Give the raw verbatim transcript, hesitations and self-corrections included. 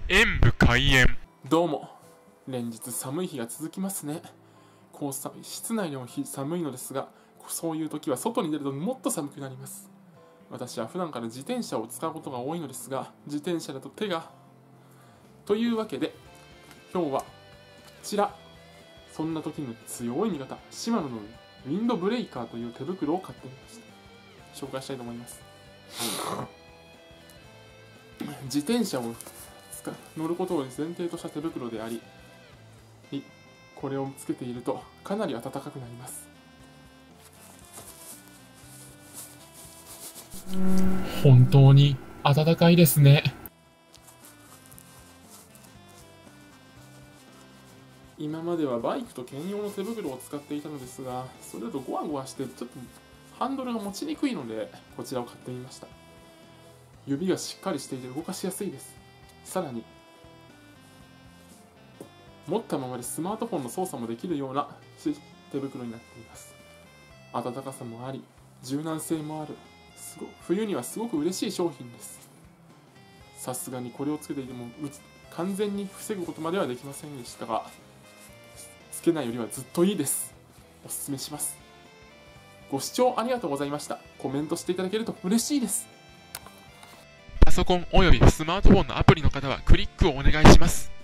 演武開演。 どうも。連日寒い日が続きますね。こうさ室内でも寒いのですが、そういう時は外に出るともっと寒くなります。私は普段から自転車を使うことが多いのですが、自転車だと手が。というわけで、今日はこちら、そんな時の強い味方、シマノのウィンドブレイカーという手袋を買ってみました。紹介したいと思います。自転車を乗ることを前提とした手袋であり、これをつけているとかなり暖かくなります。 本当に暖かいですね。 今まではバイクと兼用の手袋を使っていたのですが、それだとゴワゴワしてちょっとハンドルが持ちにくいので、こちらを買ってみました。指がしっかりしていて動かしやすいです。さらに持ったままでスマートフォンの操作もできるような手袋になっています。暖かさもあり、柔軟性もある、すご冬にはすごく嬉しい商品です。さすがにこれをつけていても完全に防ぐことまではできませんでしたが、つけないよりはずっといいです。おすすめします。ご視聴ありがとうございました。コメントしていただけると嬉しいです。 パソコンおよびスマートフォンのアプリの方はクリックをお願いします。